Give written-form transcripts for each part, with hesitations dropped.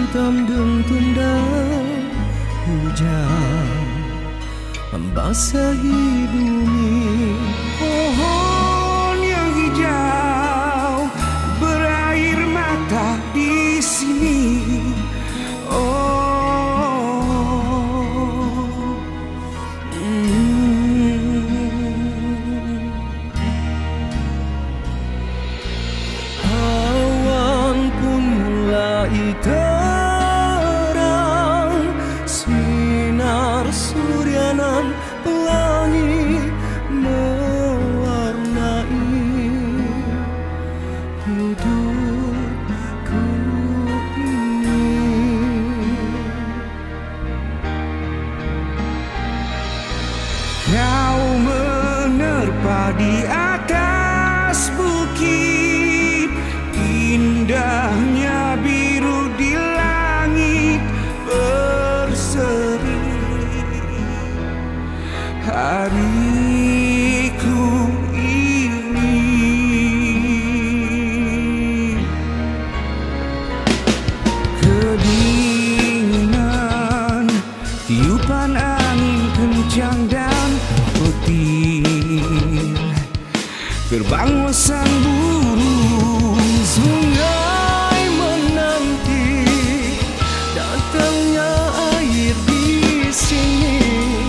hitam dan tunda hujan membasahi bumi. Pohon yang hijau berair mata di sini. Awan pun mulai terang, sinar surya nan pelangi mewarnai hidupku ini. Kau menerpa di atas bukit, indahnya biru di langit berseri. Hariku ini kedinginan, tiupan angin kencang dan petir, terbang sang burung. Sungai menanti datangnya air di sini.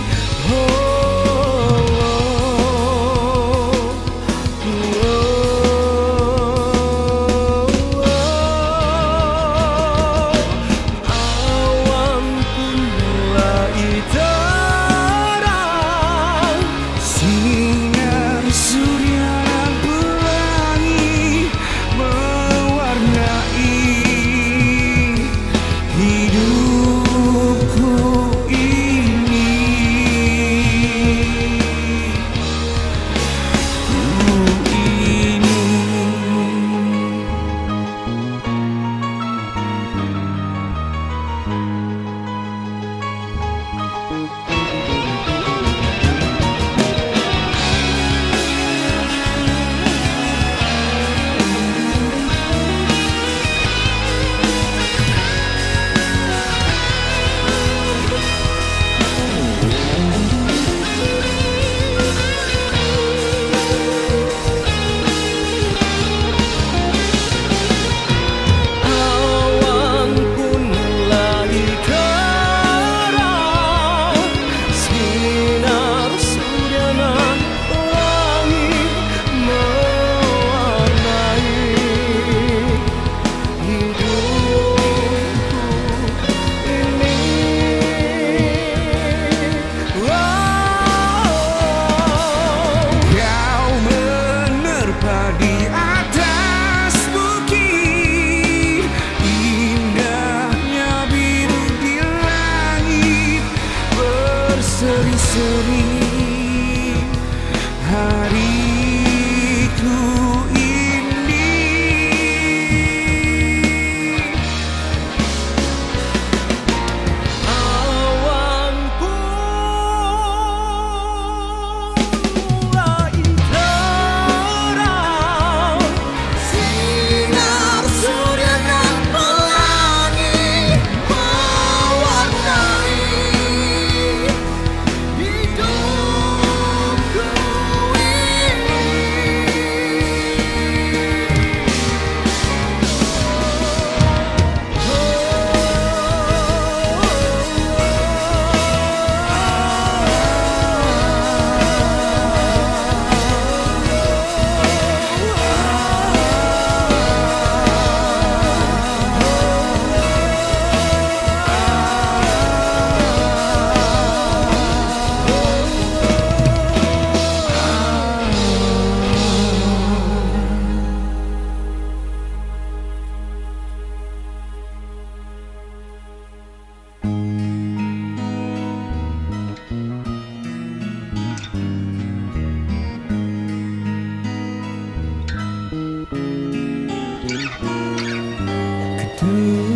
Awan pun mulai terang, Sinar surya dan pelangi mewarnai hidupku ini. awan pun mulai terang, sinar surya nan pelangi mewarnai hidupku ini. Kau menerpa di atas bukit, indahnya biru di langit berseri-seri. Hariku ini Awan pun mulai terang, sinar surya nan pelangi mewarnai hidupku ini.